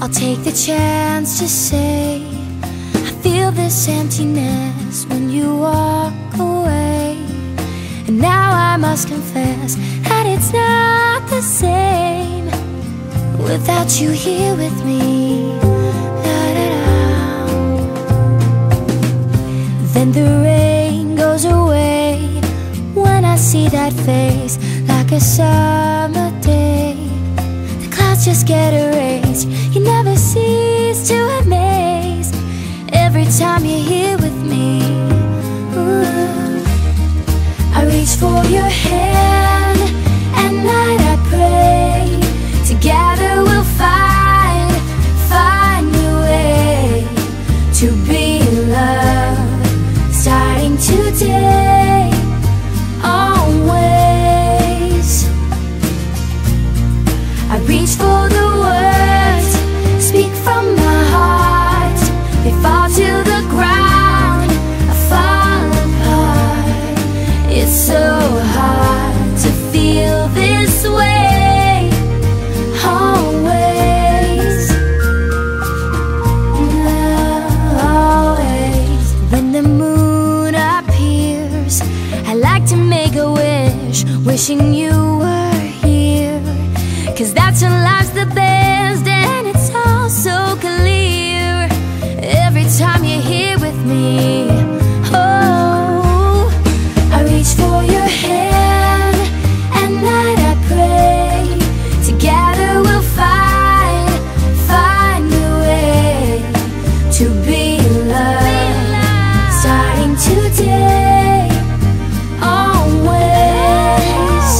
I'll take the chance to say I feel this emptiness when you walk away. And now I must confess that it's not the same without you here with me. Then the rain goes away when I see that face, like a summer day. The clouds just get erased. You never cease to amaze every time you're here with me. Ooh. I reach for your hand, at night I pray. Together we'll find a way to be in love, starting today, always. I reach for the words, speak from my heart. They fall to the ground, I fall apart. It's so hard to feel this way, always, always. When the moon appears, I like to make a wish, wishing you were here. 'Cause that's when life's the best and it's all so clear every time you're here with me. Oh, I reach for your hand, at night I pray. Together we'll find a way to be in love, starting today, always.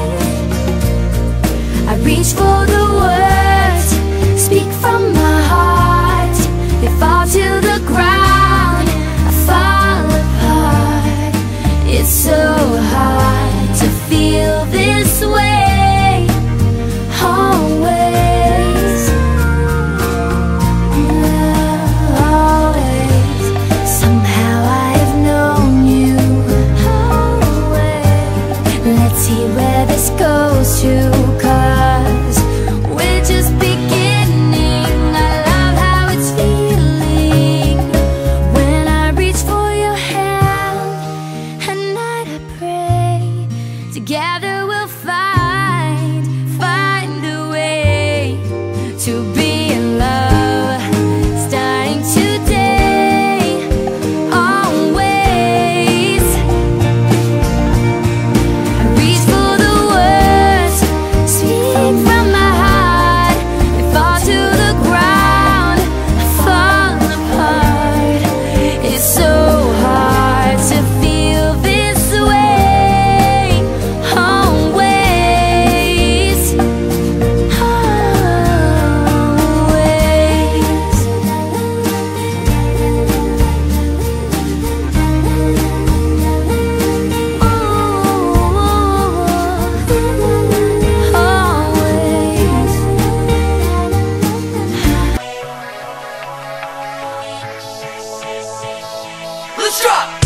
I reach for the words, speak from my heart. They fall to the ground, I fall apart. It's so hard to feel this way, always, always. Somehow I've known you, always. Let's see where this goes to, 'cause we're just beginning. I love how it's feeling when I reach for your hand, at night I pray. Together we'll find a way to be in love, starting today, always. I reach for the words, speak from my heart. They fall to the ground, I fall apart. It's so hard to feel this way, always, always. Always. Let's drop!